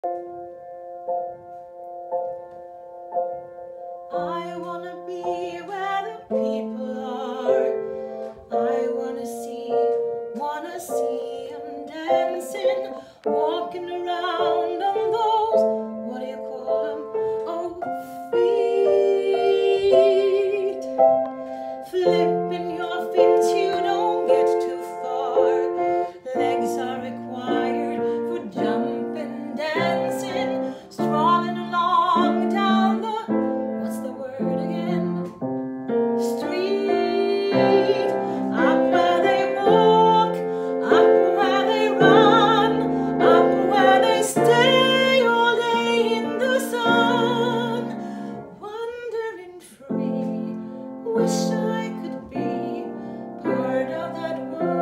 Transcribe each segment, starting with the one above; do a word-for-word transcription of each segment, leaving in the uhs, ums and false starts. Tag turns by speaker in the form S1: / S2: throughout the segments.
S1: I wanna be where the people are. I wanna see, wanna see them dancing, walking around on those, what do you call them? Oh, feet. Flipping your feet, you don't get too far. Legs are required for jumping, dancing, strolling along down the, what's the word again? Street. Up where they walk, up where they run, up where they stay all day in the sun, wandering free. Wish I could be part of that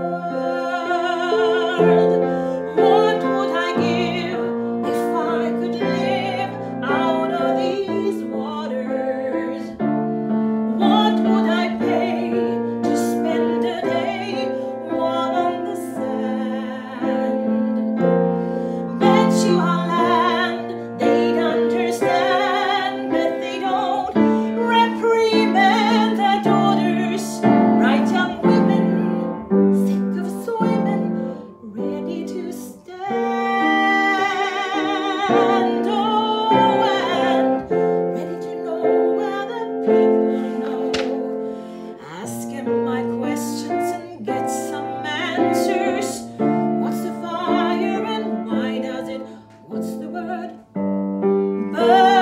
S1: world. What would I give if I could live out of these waters? What would I pay to spend a day warm on the sand? Bet you our land they'd understand, but they don't reprimand their daughters, bright young women, sick of swimming, ready to stand. Oh, and ready to know where the people know. Ask him my questions and get some answers. What's the fire and why does it? What's the word? Burn.